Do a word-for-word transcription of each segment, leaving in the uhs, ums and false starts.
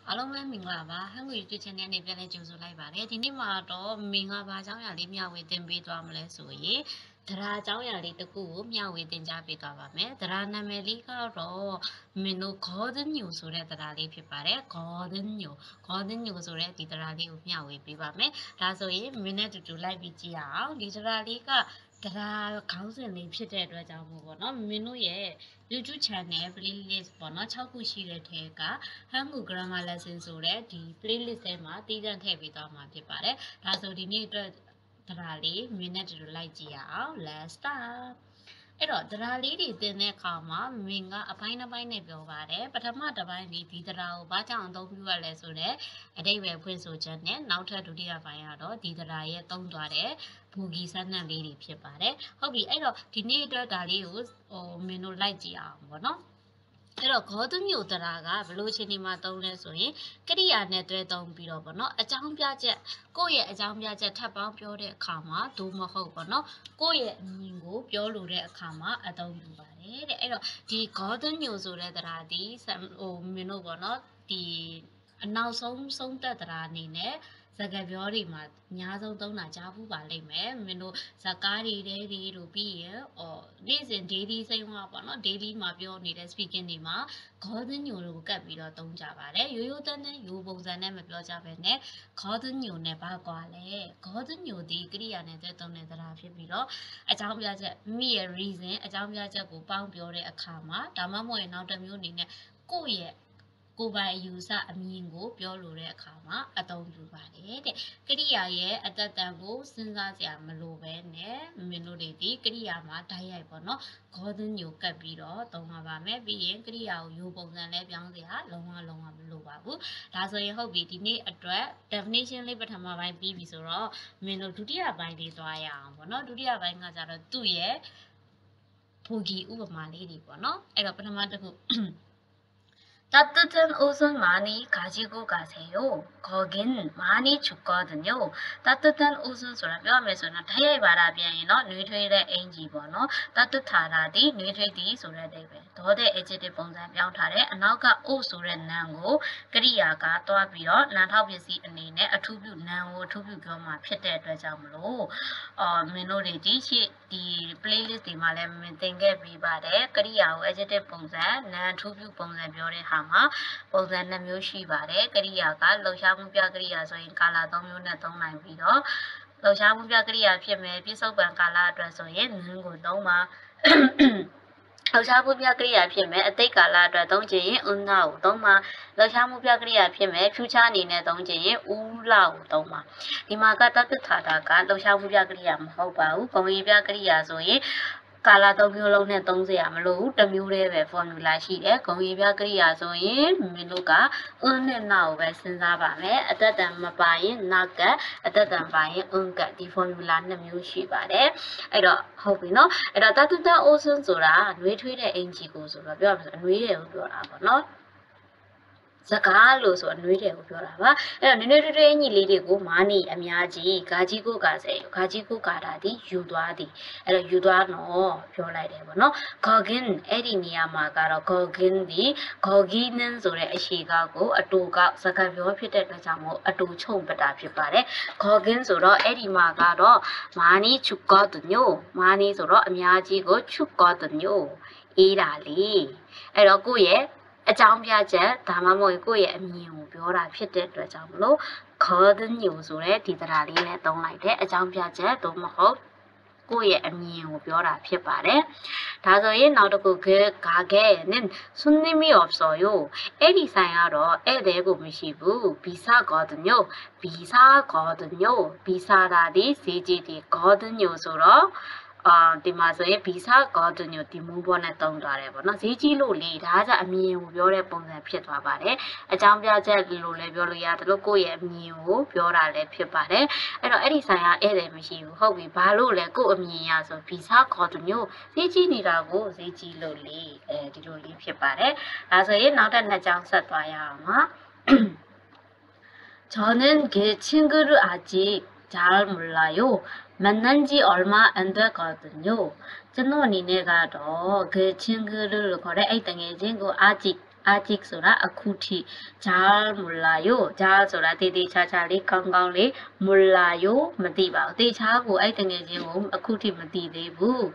အားလုံးပဲမင်္ဂလာပါဟန်ကို YouTube channel နဲ့ပြန်လည်ကြိုဆိုလိုက်ပါတယ်ဒီနေ့မှာတော့မင်္ဂလာပါအကြောင်းအရာလေးမျှဝေသင်ပေးသွားမလဲဆိုရင်တရားအကြောင်းအရာလေးတစ်ခုကိုမျှဝေသင်ကြားပေးသွားပါမယ်တရားနာမည်လေးကတော့မင်းတို့ Golden News ဆိုတဲ့တရားလေးဖြစ်ပါတယ် Golden News Golden News ဆိုတဲ့ဒီတရားလေးကိုမျှဝေပေးပါမယ်ဒါဆိုရင်မင်းနဲ့တူတူလိုက်ပြီးကြည့်အောင်ဒီတရားလေးကတရားခေါင်းစဉ်လေးဖြစ်တဲ့အတွက်ကြောင့်မို့ပေါ့နော်မင်းတို့ရဲ့ YouTube channel playlist ပေါ့နော်၆ခုရှိတဲ့ထဲက Hangul Grammar Lesson ဆိုတဲ့ဒီ playlist ထဲမှာတည်တံ့ထည့်ပေးသွားမှာဖြစ်ပါတယ်ဒါဆိုဒီနေ့အတွက်တရားလေးမင်းနဲ့တူတူလိုက်ကြည့်အောင် Let's start အဲ့တော့တရားလေးတွေသင်တဲ့အခါမှာမင်းကအပိုင်းတစ်ပိုင်းနဲ့ပြောပါတယ်ပထမတစ်ပိုင်းဒီဒီတရားကိုဘာကြောင့်အသုံးပြုရလဲဆိုတော့အတိတ်ပဲဖွင့်ဆိုချက်နဲ့နောက်ထပ်ဒုတိယပိုင်းကတော့ဒီတရားရဲ့သုံးသွားတဲ့ဘူဂီစနက်လေးတွေဖြစ်ပါတယ်ဟုတ်ပြီအဲ့တော့ဒီနေ့အတွက်ဒါလေးကိုဟိုမင်းတို့လိုက်ကြည့်အောင်ပေါ့နော်အဲ့တော့ Golden News တရားကဘယ်လိုအခြေအနေမှာသုံးလဲဆိုရင်ကရိယာနဲ့တွဲသုံးပြီးတော့ပေါ့နော်အကြောင်းပြချက်ကိုယ့်ရဲ့အကြောင်းပြချက်ထပ်ပေါင်းပြောတဲ့အခါမှာဒို့မဟုတ်ပေါ့နော်ကိုယ့်ရဲ့အမြင်ကိုပြောလိုတဲ့အခါမှာအသုံးပြုပါတယ်တဲ့အဲ့တော့ဒီ Golden News ဆိုတဲ့တရားဒီဟိုမင်းတို့ပေါ့နော်ဒီအနောက်ဆုံးဆုံးသက်တရားအနေနဲ့စကားပြောတွေမှာအများဆုံးသုံးတာကြားဘူးပါလိမ့်မယ်မင်းတို့ဇာကားတွေတဲတွေတို့ပြီးရအော်နေ့စဉ် daily စိမ်းဝါပေါ့နော် daily မှာပြောနေတဲ့ speaking တွေမှာ Golden News ကိုကတ်ပြီးတော့သုံးကြပါတယ်ရိုးရိုးတန်းတန်းရိုးပုံစံနဲ့မပြောကြဘဲနဲ့ Golden News နဲ့ဘာကွာလဲ Golden News ဒီကရိယာနဲ့သုံးတဲ့တရားဖြစ်ပြီးတော့အကြောင်းပြချက်မိရဲ့ reason အကြောင်းပြချက်ကိုပေါင်းပြောတဲ့အခါမှာဒါမှမဟုတ်ရင်နောက်တစ်မျိုးအနေနဲ့ကိုယ့်ရဲ့ကိုယ်ပိုင်ယူဆအမြင်ကိုပြောလိုတဲ့အခါမှာအသုံးပြုပါတယ်တဲ့ကရိယာရဲ့အတ္တတန်ကိုစဉ်းစားကြမလို့ပဲနဲ့မင်းတို့တွေဒီကရိယာမှာဓာတ်ရိုက်ပေါ့နော် Golden News ကတ်ပြီးတော့သုံးပါပါမယ်ပြီးရင်ကရိယာကိုယူပုံစံလဲပြောင်းစရာလုံးဝလုံးဝမလိုပါဘူးဒါဆိုရင်ဟုတ်ပြီဒီနေ့အတွက် definition လေးပထမပိုင်းပြီးပြီဆိုတော့မင်းတို့ဒုတိယပိုင်းလေးသွားရအောင်ပေါ့နော်ဒုတိယပိုင်းကကြတော့သူ့ရဲ့ဘူဂီဥပမာလေးတွေပေါ့နော်အဲ့တော့ပထမတစ်ခု따뜻한 옷은 많이 가지고 가세요. 거긴 많이 춥거든요. 따뜻한 옷은ဆိုတာပြောမယ်ဆိုတော့ထိုက်ရိုက်ပါတာပြန်ရင်တော့နှွေးထွေးတဲ့အင်ကြီးပေါ့နော်따뜻하다သည်နှွေးထွေးသည်ဆိုတဲ့အဓိပ္ပာယ်ဒေါ်တဲ့ adjective ပုံစံပြောင်းထားတယ်အနောက်ကအို့ဆိုတဲ့နာမ်ကိုကရိယာကတွားပြီးတော့နာမ်ထောက်ပစ္စည်းအနေနဲ့အထူးပြုနာမ်ကိုအထူးပြုပြောမှာဖြစ်တဲ့အတွက်ကြောင့်မလို့အော်မင်းတို့တွေဒီရှေ့ဒီ playlist တွေမှာလည်းမင်းသင်ခဲ့ပြီးပါတယ်ကရိယာကို adjective ပုံစံနာမ်အထူးပြုပုံစံပြောတဲ့ဟာမှာပုံစံနှစ်မျိုးရှိပါတယ်ကရိယာကလှုပ်ရှားမှုပြကရိယာဆိုရင်ကာလသုံးမျိုးနဲ့သုံးနိုင်ပြီးတော့လှုပ်ရှားမှုပြကရိယာဖြစ်မယ်ပြစ္ဆုတ်ပံကာလအတွက်ဆိုရင်နင်းကိုသုံးပါလှုပ်ရှားမှုပြကရိယာဖြစ်မယ်အတိတ်ကာလအတွက်သုံးချင်ရင်ဥနာကိုသုံးပါလှုပ်ရှားမှုပြကရိယာဖြစ်မယ် future အနေနဲ့သုံးချင်ရင်ဥလာကိုသုံးပါဒီမှာကတတ္တထာတာကလှုပ်ရှားမှုပြကရိယာမဟုတ်ပါဘူးပုံရိပ်ပြကရိယာဆိုရင်ကာလသုံးမျိုးလုံးနဲ့သုံးစရာမလိုဘူးတစ်မျိုးတည်းပဲ formula ရှိတယ်ဂုဏ်ရည်ပြကရိယာဆိုရင်မင်းတို့ကအင်းနဲ့နောက်ကိုပဲစဉ်းစားပါမယ်အတ္တတန်မပါရင်နောက်ကအတ္တတန်ပါရင်အင်းကဒီ formula နှစ်မျိုးရှိပါတယ်အဲ့တော့ဟုတ်ပြီနော်အဲ့တော့တတ္တအိုးစွန်းဆိုတာနှွေးထွေးတဲ့အင်ဂျီကိုဆိုတော့ပြောရမှာဆိုနှွေးတယ်ကိုပြောတာပေါ့နော်စကားလို့ဆိုအနှွေးတယ်ကိုပြောတာပါအဲ့တော့နည်းနည်းတွေ့အညီလေးတွေကိုမာနီအများကြီးဂါကြီးကိုကစေဂါကြီးကိုကာတာဒီယူသွားသည်အဲ့တော့ယူသွားတော့ပြောလိုက်တယ်ပေါ့နော် Gogin အဲ့ဒီနေရာမှာကတော့ Gogin ဒီ Goginen ဆိုတဲ့အရှိကကိုအတူကစကားပြောဖြစ်တဲ့အတွက်ကြောင့်မို့အတူချုံပတာဖြစ်ပါတယ် Gogin ဆိုတော့အဲ့ဒီမှာကတော့မာနီချုပ်ကောတညိုမာနီဆိုတော့အများကြီးကိုချုပ်ကောတညိုအေးတာလေအဲ့တော့ကိုယ့်ရဲ့အကြောင်းပြချက်ဒါမှမဟုတ်ကိုယ့်ရဲ့အမြင်ကိုပြောတာဖြစ်တဲ့အတွက်ကြောင့်မလို့ Golden News ဆိုတဲ့ဒီတရားလေးနဲ့သုံးလိုက်တဲ့အကြောင်းပြချက်သို့မဟုတ်ကိုယ့်ရဲ့အမြင်ကိုပြောတာဖြစ်ပါတယ်ဒါဆိုရင်နောက်တစ်ခုက가게는 손님이 없어요အဲ့ဒီဆိုင်ကတော့ဧည့်သည်ကိုမရှိဘူး비싸거든요 비싸거든요 비싸다ဒီဈေးကြီးဒီ Golden News ဆိုတော့အာဒီမှာဆိုရင်ဗီဇကောဒညိုဒီမူဘောနဲ့တုံးသွားတယ်ပေါ့နော်ဈေးကြီးလို့လေဒါကအမြင်ကိုပြောတဲ့ပုံစံဖြစ်သွားပါတယ်အကြောင်းပြချက်လို့လည်းပြောလို့ရတယ်လို့ကိုယ့်ရဲ့အမြင်ကိုပြောတာလည်းဖြစ်ပါတယ်အဲ့တော့အဲ့ဒီဆိုင်ကဧည့်သည်မရှိဘူးဟုတ်ပြီဘာလို့လဲကိုယ့်အမြင်ရဆိုဗီဇကောဒညိုဈေးကြီးနေတာကိုဈေးကြီးလို့လေအဲဒီလိုလေးဖြစ်ပါတယ်ဒါဆိုရင်နောက်တဲ့နှစ်ကြောင်းဆက်သွားရအောင်ပါ저는 그 친구를 아직 잘 몰라요. 만난 지 얼마 안 됐거든요. 저는 니네가 그 친구를 거래 이 등의 친구 아직 아직 소라 아쿠티 잘 몰라요. 잘 소라 데데 차차리 강강리 몰라요. 못디바. 데차고 아이 땡게진고 아쿠티 못디데부.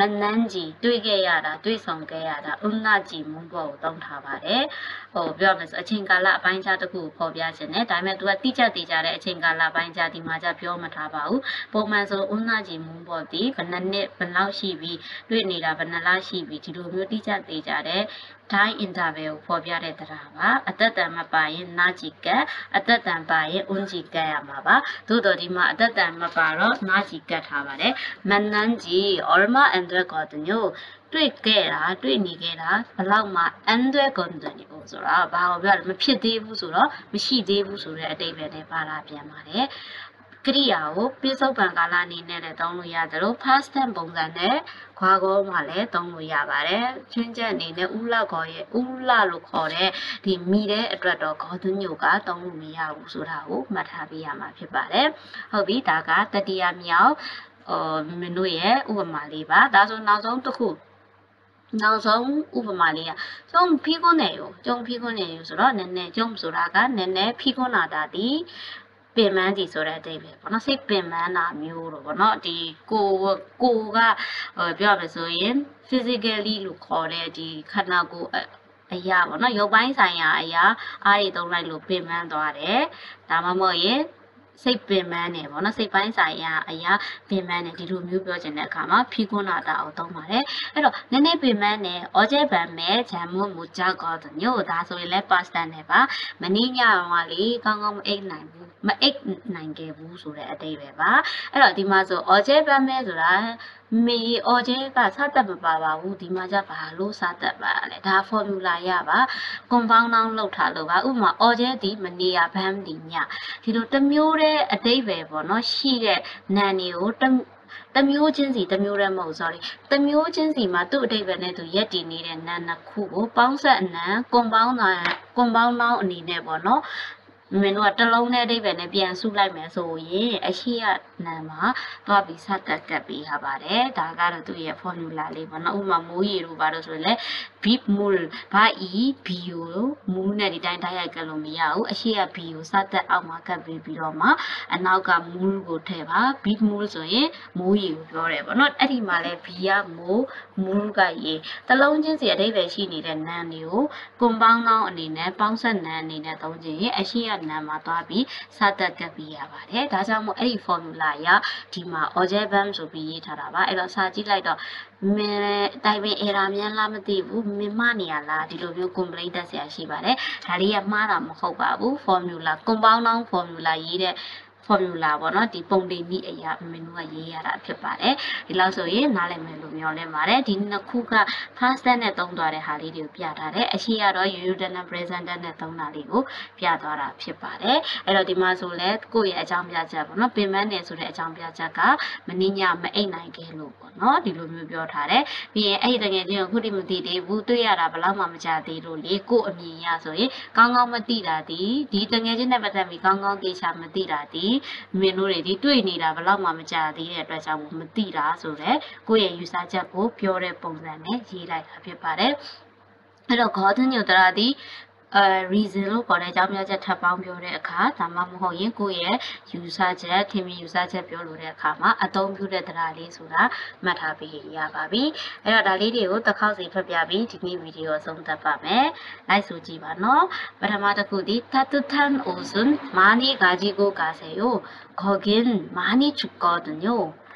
만난지 တွေ့ခဲ့ရတာတွေ့ဆုံခဲ့ရတာဥနာကြည်မုန်းဘောကိုတောင်းထားပါတယ်ဟိုပြောရမယ်ဆိုအချိန်ကာလအပိုင်းခြားတစ်ခုကိုဖော်ပြခြင်းနဲ့ဒါပေမဲ့ तू ကတိကျတည်ကြတဲ့အချိန်ကာလအပိုင်းခြားဒီမှာကြပြောမထားပါဘူးပုံမှန်ဆိုဥနာကြည်မုန်းဘောဒီဘယ်နှစ်နှစ်ဘယ်လောက်ရှိပြီတွေ့နေတာဘယ်နှလားရှိပြီဒီလိုမျိုးတိကျတည်ကြတဲ့တိုင်း interview ကိုဖော်ပြတဲ့တရားပါအသက်တန်မပါရင်နာကြည်ကတ်အသက်တန်ပါရင်ဥကြည်ကတ်ရမှာပါသို့တော်ဒီမှာအသက်တန်မပါတော့နာကြည်ကတ်ထားပါတယ်မနန်းကြီး얼마 안 됐거든요တွေ့ခဲ့တာတွေ့နေခဲ့တာဘလောက်မှအန်တွဲကွန်တန်ကိုဆိုတာဘာကိုပြောလဲမဖြစ်သေးဘူးဆိုတော့မရှိသေးဘူးဆိုတဲ့အတိတ်ပဲနဲ့ပါလာပြန်ပါတယ်ကရိယာကိုပြစ္ဆုတ်ပံကာလအနေနဲ့လည်းသုံးလို့ရတယ်လို့ past tense ပုံစံနဲ့ခွာကောမှာလည်းသုံးလို့ရပါတယ်ချွင်းချက်အနေနဲ့ဥလခေါ်ရဲ့ဥလလို့ခေါ်တဲ့ဒီမိတဲ့အတွက်တော့ခေါ်သူညို့ကသုံးလို့မရဘူးဆိုတာကိုမှတ်ထားပေးရမှာဖြစ်ပါတယ်ဟုတ်ပြီဒါကတတိယမြောက်အော်မင်းတို့ရဲ့ဥပမာလေးပါဒါဆိုနောက်ဆုံးတစ်ခုနောက်ဆုံးဥပမာလေးကကျုံဖိခွန်းနေရောကျုံဖိခွန်းနေရောဆိုတော့နည်းနည်းကျုံဆိုတာကနည်းနည်းဖိခွန်းလာတာဒီပင်မန်းဒီဆိုတဲ့အတိတ်ပဲပေါ့နော်စိတ်ပင်မန်းတာမျိုးတော့ပေါ့နော်ဒီကိုကိုကပြောရမယ်ဆိုရင် physically လို့ခေါ်တဲ့ဒီခန္ဓာကိုယ်အရာပေါ့နော်ရုပ်ပိုင်းဆိုင်ရာအရာအားတွေသုံးလိုက်လို့ပင်မန်းသွားတယ်ဒါမှမဟုတ်ရင်စိတ်ပင်ပန်းနေပေါ့နော်စိတ်ပိုင်းဆိုင်ရာအရာပင်ပန်းနေဒီလိုမျိုးပြောချင်တဲ့အခါမှာဖိခွန်းနာတာကိုသုံးပါတယ်အဲ့တော့နည်းနည်းပင်ပန်းနေဩကျဲပန်မဲ့ဂျမ်မွန်မူကြကောတညို့ဒါဆိုရင်လည်း past tense နဲ့ပါမင်းညတော့ကလေကောင်းကောင်းမအိတ်နိုင်ဘူးမအိတ်နိုင်ခဲ့ဘူးဆိုတဲ့အတိတ်ပဲပါအဲ့တော့ဒီမှာဆိုဩကျဲပန်မဲ့ဆိုတာမေဩကျဲကစတတ်မပါပါဘူးဒီမှာကြဘာလို့စတတ်ပါလဲဒါ formula ရပါ compound noun လောက်ထားလို့ပါဥပမာဩကျဲဒီမနေရဘမ်းဒီညဒီလိုတစ်မျိုးတဲ့အတိတ်ပဲပေါ့နော်ရှိတဲ့နာနေကိုတမျိုးချင်းစီတမျိုးတည်းမဟုတ် sorry တမျိုးချင်းစီမှာသူ့အတိတ်ပဲနဲ့သူရက်တည်နေတဲ့နာနှစ်ခုကိုပေါင်းဆက်အနံ compound noun compound noun အနေနဲ့ပေါ့နော်မင်းတို့ကတလုံးနဲ့အတိတ်ပဲနဲ့ပြန်စုလိုက်မယ်ဆိုရင်အရှိရနာမှာသွားပြီးစတက်ကပ်ပေးရပါတယ်ဒါကတော့သူ့ရဲ့ formula လေးပေါ့နော်ဥပမာမိုးရေတို့ပါလို့ဆိုရင်လည်း beep mul ဘာ e bio မူးနဲ့ဒီတိုင်းတိုက်ရိုက်ကလို့မရဘူးအရှိရ bio စတက်အောက်မှာကပ်ပေးပြီးတော့မှအနောက်က mul ကိုထည့်ပါ beep mul ဆိုရင်မိုးရေကိုပြောတယ်ပေါ့နော်အဲ့ဒီမှာလည်း b ကမိုး mul ကရေတလုံးချင်းစီအတိတ်ပဲရှိနေတဲ့နာမ်တွေကို compound noun အနေနဲ့ပေါင်းဆက်နာမ်အနေနဲ့သုံးခြင်းအရှိရနာမ်မှာသွားပြီးစတက်ကပ်ပေးရပါတယ်ဒါကြောင့်မို့အဲ့ဒီ formula ရဒီမှာ object verb ဆိုပြီးရေးထားတာပါအဲ့တော့စာကြည့်လိုက်တော့မင်းတိုင်ပင် error များလားမသိဘူးမင်းမနေရလားဒီလိုမျိုး complaint တက်ဆရာရှိပါတယ်ဒါလေးကမှားတာမဟုတ်ပါဘူး formula compound noun formula ရေးတဲ့ formula ပေါ့နော်ဒီပုံတင်မိအရာမင်းတို့ကရေးရတာဖြစ်ပါတယ်ဒီလောက်ဆိုရင်နားလည်မယ်လို့မျှော်လင့်ပါတယ်ဒီနှစ်ခုက past tense နဲ့သုံးသွားတဲ့ဟာလေးတွေကိုပြထားတယ်အရှိကတော့ future tense နဲ့ present tense နဲ့သုံးတာလေးကိုပြသွားတာဖြစ်ပါတယ်အဲ့တော့ဒီမှာဆိုလဲကိုယ့်ရဲ့အကြောင်းပြချက်ပေါ့နော်ပင်ပန်းနေဆိုတဲ့အကြောင်းပြချက်ကမင်းညမအိတ်နိုင်ခဲ့လို့ပေါ့နော်ဒီလိုမျိုးပြောထားတယ်ပြီးရင်အဲ့ဒီတကယ်ချင်းခုတိမသိသေးဘူးတွေ့ရတာဘယ်လောက်မှမကြသေးလို့လေကိုယ့်အမြင်ရဆိုရင်ကောင်းကောင်းမသိတာဒီဒီတကယ်ချင်းနဲ့ပတ်သက်ပြီးကောင်းကောင်းသိချာမသိတာဒီမင်းတို့တွေဒီတွေ့နေတာဘယ်လောက်မှမကြသေးတဲ့အတွက်ကြောင့်မသိတာဆိုတော့ကိုယ့်ရဲ့ user ချက်ကိုပြောတဲ့ပုံစံနဲ့ရေးလိုက်တာဖြစ်ပါတယ်အဲ့တော့ golden ညိုတရာဒီအဲ reason လို့ခေါ်တဲ့အကြောင်းပြချက်ထပ်ပေါင်းပြောတဲ့အခါဒါမှမဟုတ်ရင်ကိုယ့်ရဲ့ user ချက်ထင်မြင် user ချက်ပြောလို့တဲ့အခါမှာအသုံးပြုတဲ့တရားလေးဆိုတာမှတ်ထားပြီးရပါပြီအဲ့တော့ဒါလေးတွေကိုတစ်ခေါက်စီဖတ်ပြပြီးဒီနေ့ဗီဒီယိုအဆုံးသတ်ပါမယ်လိုက်ဆိုကြည့်ပါနော်ပထမတစ်ခုဒီ 따뜻한 옷은 많이 가지고 가세요 거긴 많이 춥거든요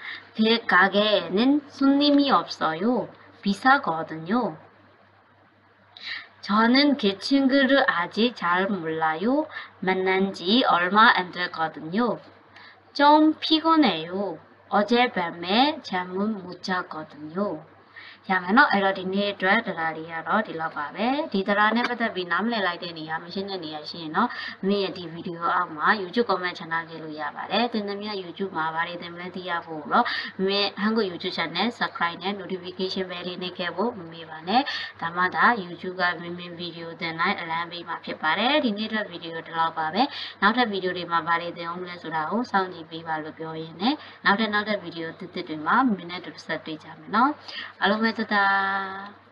그 가게에는 손님이 없어요 비싸거든요 저는 그 친구를 아직 잘 몰라요. 만난 지 얼마 안 됐거든요. 좀 피곤해요. 어젯밤에 잠은 못 잤거든요. ရမယ်နော်အဲ့တော့ဒီနေ့အတွက်တရားလေးကတော့ဒီလောက်ပါပဲဒီတရားနဲ့ပတ်သက်ပြီးနားမလည်လိုက်တဲ့နေရာမရှင်းတဲ့နေရာရှိရင်တော့မင်းရဲ့ဒီဗီဒီယိုအောက်မှာ YouTube comment channel လေးလို့ရပါတယ်သင်သမီး YouTube မှာဗားတွေသင်မလဲသိရဖို့တော့မင်း Hangul YouTube channel subscribe နဲ့ notification bell လေးနှိပ်ခဲ့ဖို့မမေ့ပါနဲ့ဒါမှသာ YouTube ကမင်းမင်းဗီဒီယိုသင်လိုက်အလံပေးမှာဖြစ်ပါတယ်ဒီနေ့အတွက်ဗီဒီယိုဒီလောက်ပါပဲနောက်ထပ်ဗီဒီယိုတွေမှာဗားတွေသင်အောင်လဲဆိုတာကိုစောင့်ကြည့်ပေးပါလို့ပြောရင်းနဲ့နောက်ထပ်နောက်ထပ်ဗီဒီယိုသစ်သစ်တွေမှာမင်းနဲ့တူဆက်တွေ့ကြမယ်နော်အားလုံးပဲတတာ